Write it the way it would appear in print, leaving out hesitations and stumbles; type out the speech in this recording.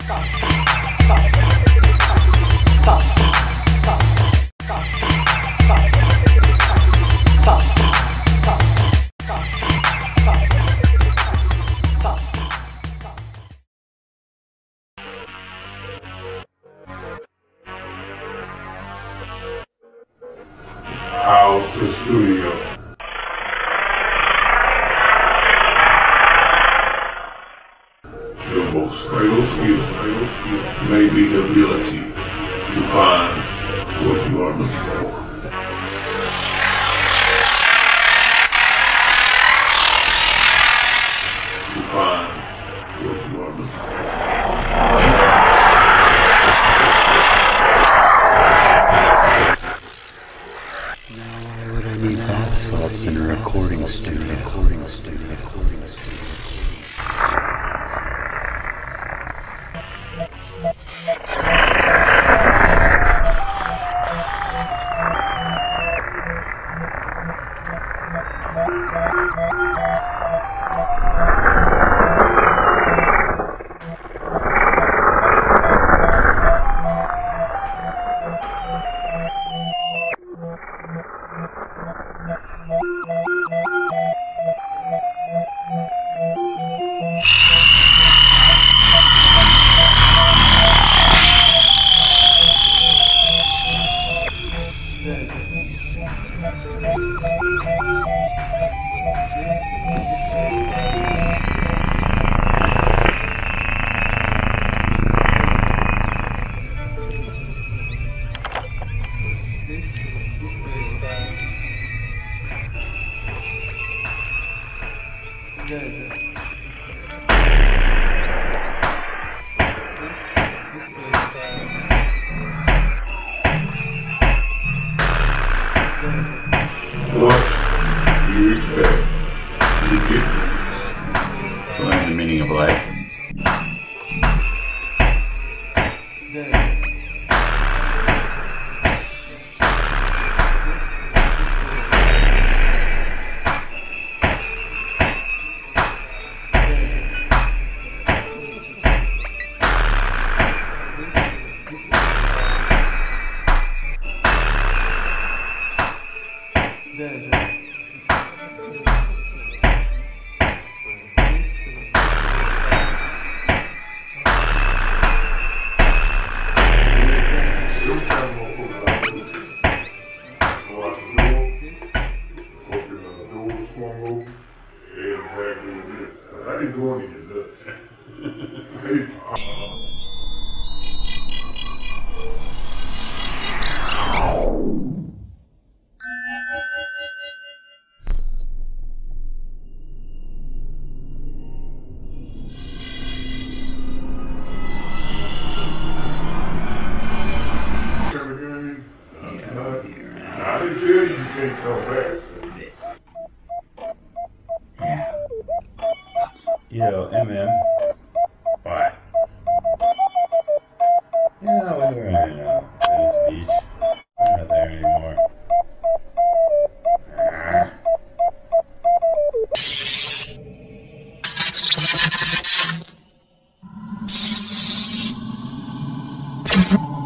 How's the studio? Your most fatal skill may be the ability to find what you are looking for. To find what you are looking for. I need bath salts in a recording studio. What do you expect to get from this? To learn the meaning of life. I ain't going to get nuts. I just tell you can't come back. Yo, MM. Why? Yeah, we were in Venice Beach. We're not there anymore. Ah.